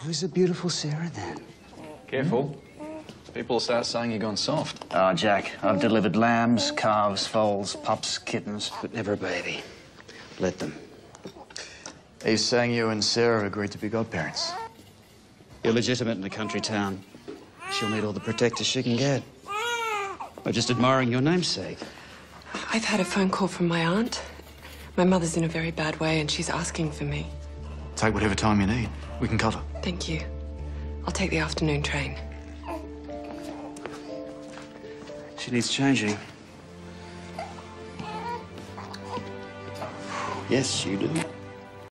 Who's the beautiful Sarah, then? Careful. People will start saying you've gone soft. Oh, Jack, I've delivered lambs, calves, foals, pups, kittens, but never a baby. Let them. He's saying you and Sarah have agreed to be godparents. You're legitimate in a country town. She'll need all the protectors she can get. I'm just admiring your namesake. I've had a phone call from my aunt. My mother's in a very bad way and she's asking for me. Take whatever time you need. We can cover. Thank you. I'll take the afternoon train. She needs changing. Yes, you do.